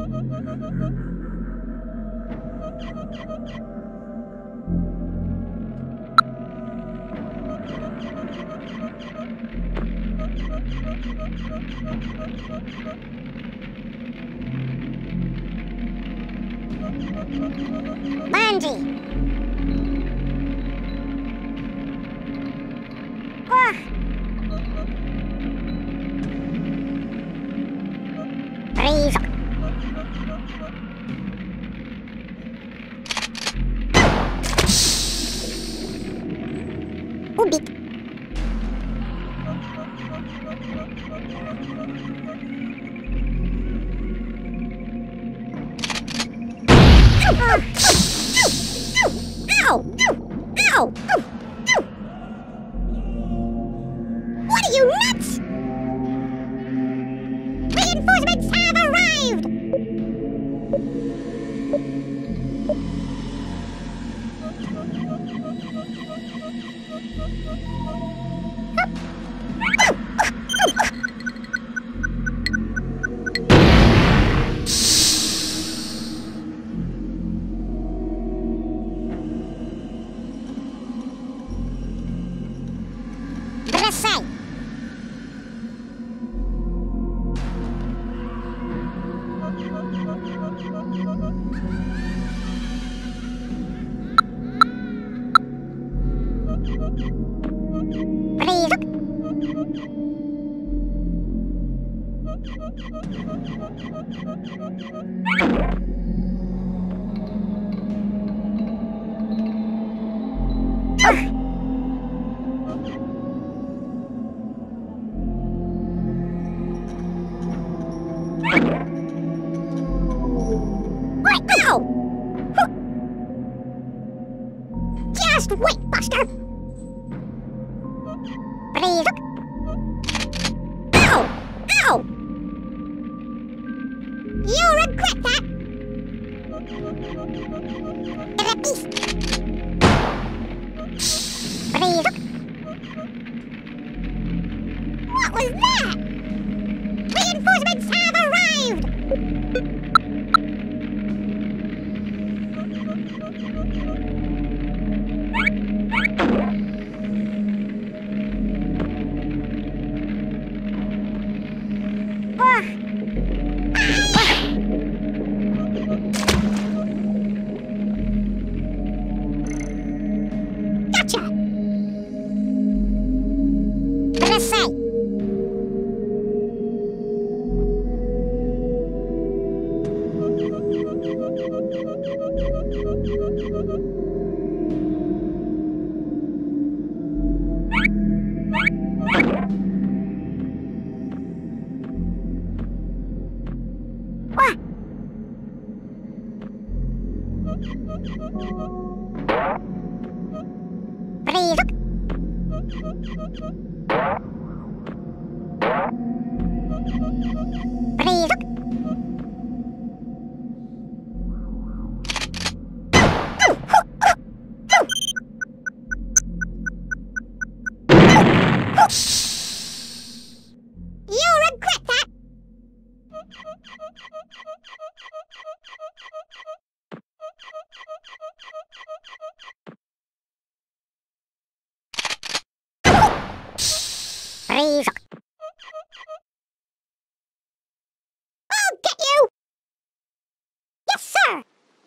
What are you, nuts? Reinforcements have arrived! Just wait, Buster! Breathe up! Ow! Ow! You'll regret that! The beast! Breathe up! What was that? Reinforcements have arrived! I'll get you! Yes, sir!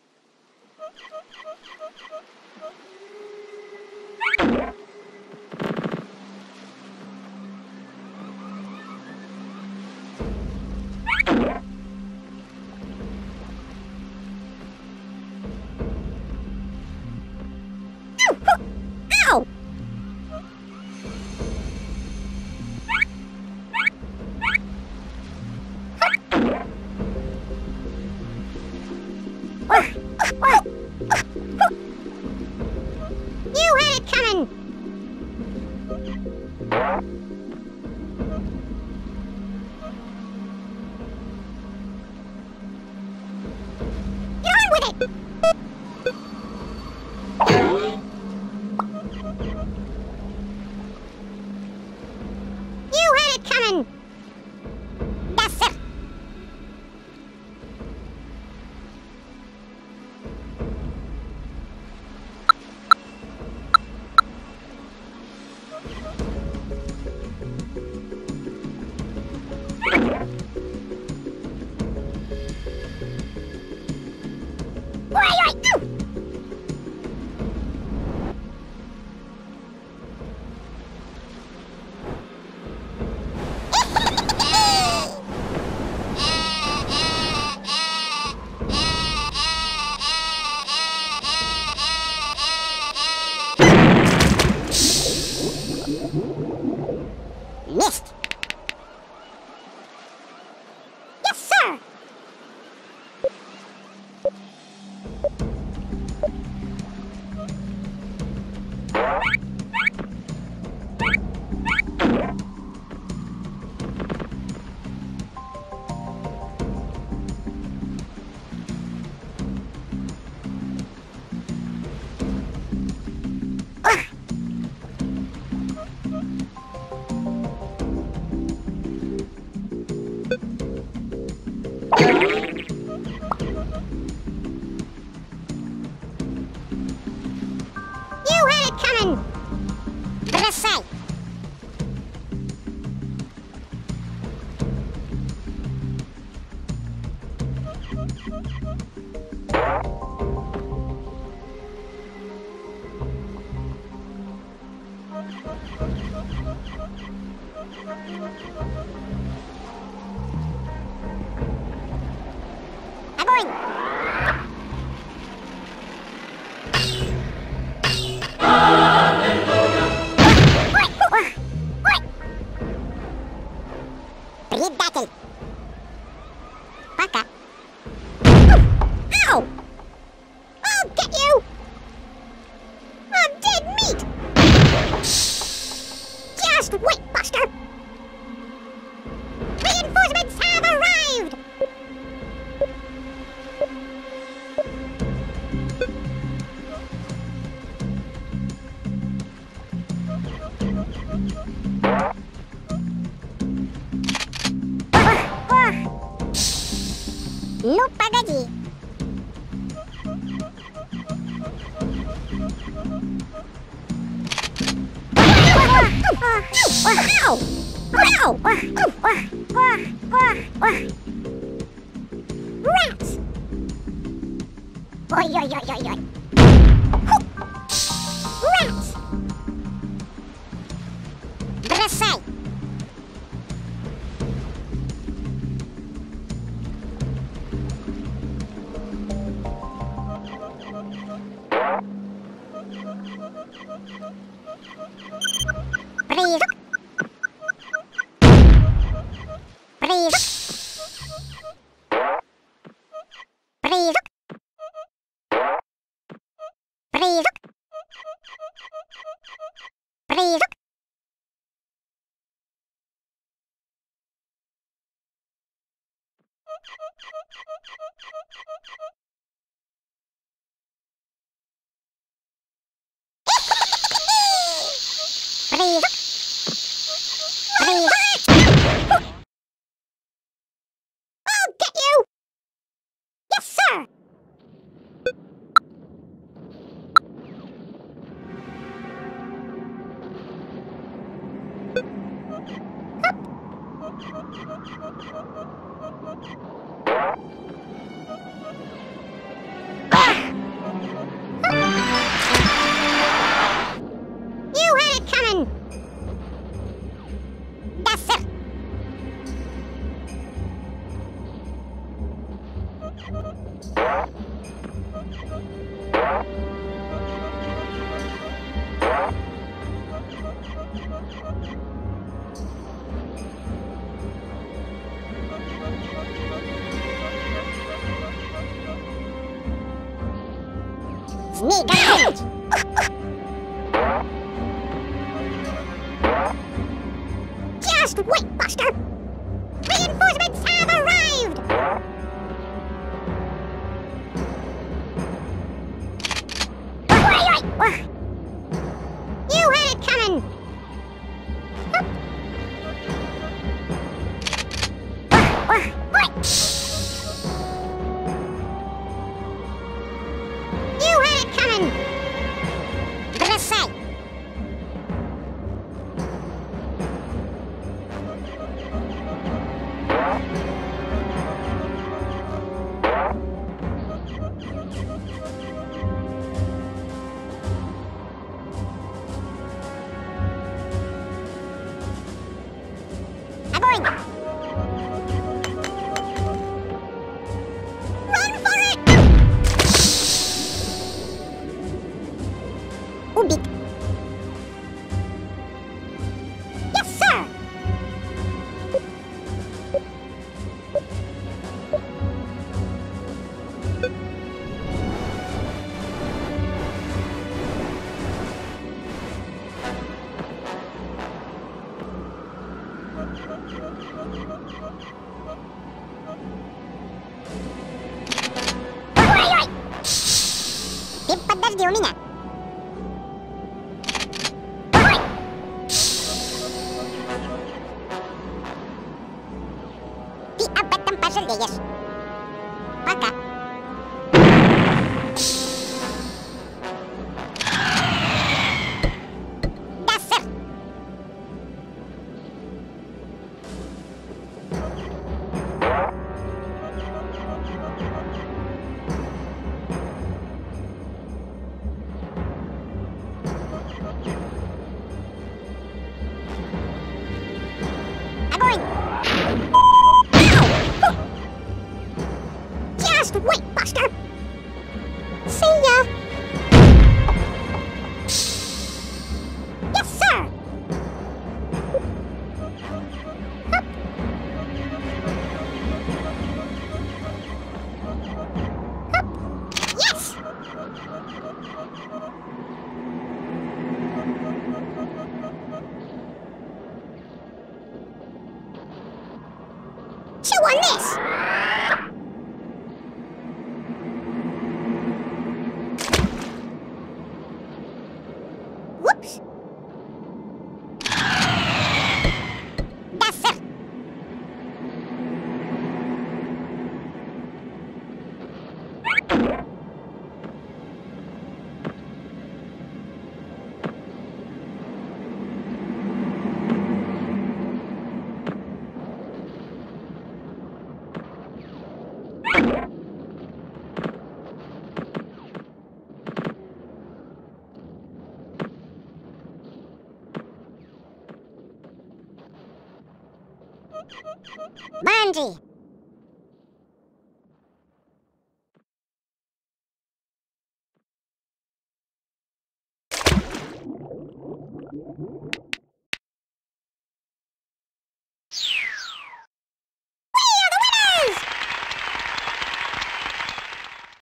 Ow! You had it coming! Get on with it! You had it coming! Yes, sir! sir! You had it coming! But I say, I'm going! Read that in. Back up. Ow! I'll get you! I'm dead meat! Just wait, Buster! Reinforcements have arrived! Ну, погоди. Rats! Oi, oi, oi, oi, oi. Rats! Бросай! Призрак! Призрак! Призрак! Призрак! Призрак! Призрак! Призрак! I'll get you! Yes, sir! You had it coming! Yes, sir! Sneak out! Just wait, Buster! Reinforcements have arrived! You had it coming! You had it coming! Brosai! video mina. Di об этом пожалеешь. Пока. Да, сэр. Огонь! Just wait, Buster! See ya! Yes, sir! Hup. Hup. Yes! Chew on this! Whoops! Да, сэр! Manji!